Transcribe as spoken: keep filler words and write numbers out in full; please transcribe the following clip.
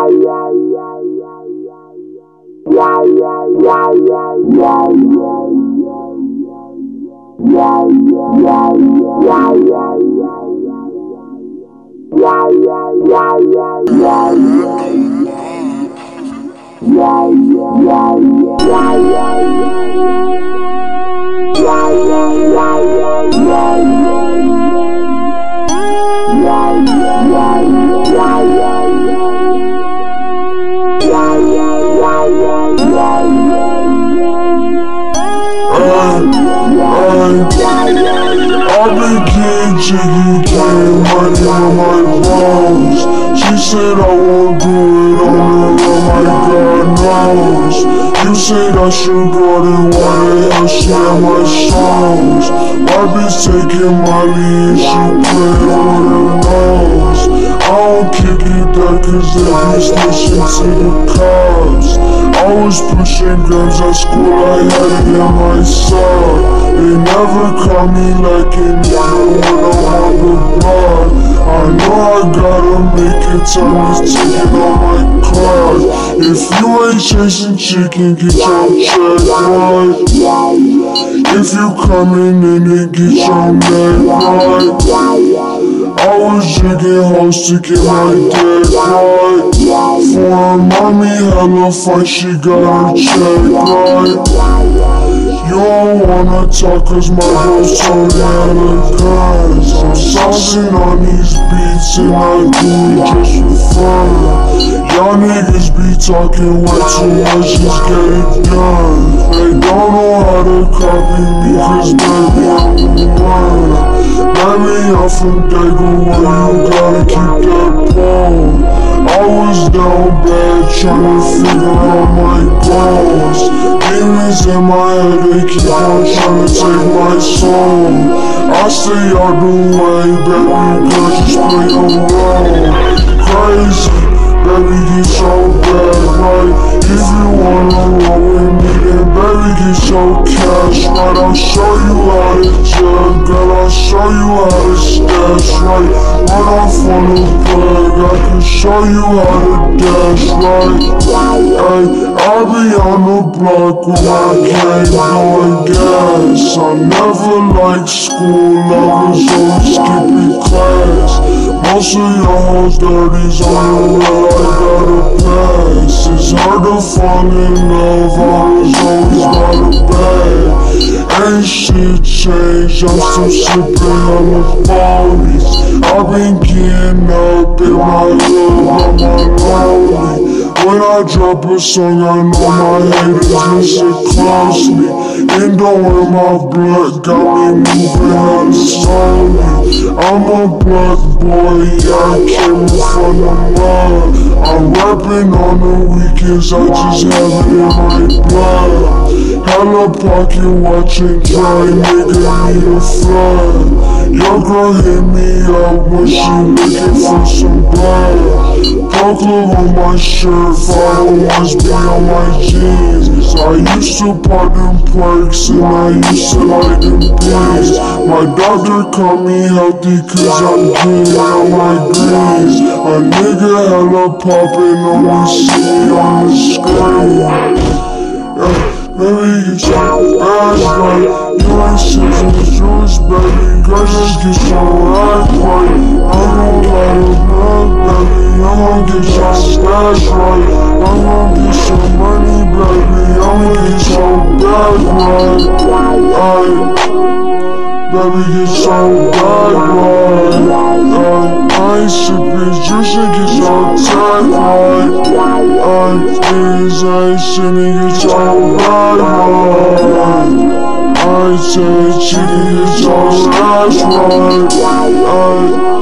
I've been getting jiggy, getting money on my bones. She said I won't do it on her, oh my God knows. You said I should go, then why the hell she had my songs? My bitch taking Molly and she playing with her nose. I don't kick it back cause they be snitching to the cops. I was pushing guns at school, I had it in my sock. They never caught me like an nigga when I'm on the block. I know I gotta make it, time is ticking on my clock. If you ain't chasing chicken, get your check right. If you coming in and get your neck right. I was drinking hoes to get my deck right. For her mommy hella fine, she got her check right. You don't wanna talk cause my bros told me hella guns. I'm saucing on these beats and I do it just for fun. Y'all niggas be talking way too much, just get it done. They don't know how to copy me cause baby I'm the one. Baby I'm from Dago where you gotta keep that pole. I was down bad tryna figure out my goals. Demons in my head, they keep on tryna take my soul. I stay out the way, baby girl, just play your role. Crazy, baby get your bag right. If you wanna roll with me, then baby get your cash right. I'll show you how to jug, girl, I'll show you how to stash right. Run off on the plug, I can show you how to dash right. Ay, I'll be on the block when I can't go gas. I never liked school, I was always skipping class. Most of your hoes dirties on the road, I gotta pass. It's hard to fall in love, I was always by the bag. Ain't shit changed, I'm still sipping on the forties. I've been getting up in my hood, I'm lonely. When I drop a song, I know my haters listen closely. And don't worry, my blood got me moving hella slowly. I'm a black boy, yeah, I came from the mud. I'm rapping on the weekends, I just have it in my blood. Hella pocket watching dry, nigga need a flood. Your girl hit me up when she looking for some blood. Purple on my shirt, five oh ones be on my jeans. I used to pop them perks and I used to like them beans. My doctor called me healthy cause I'm good on my greens. A nigga hella poppin' on me, see me on the screen. Yeah. Baby, get your ass right. You ain't shit in the juice, baby. Girl, just get your ass right. I'm gon' light up love, baby. I'm gon' get your stash right. I'm gon' get your money, baby. I'm gon' get your bag right. Ay, baby, get your bag right. Ay, I ain't sippin' juice and get your tag right. Ay, niggas ain't shit and get your bag right. I say chicken, get your ass right. Ay,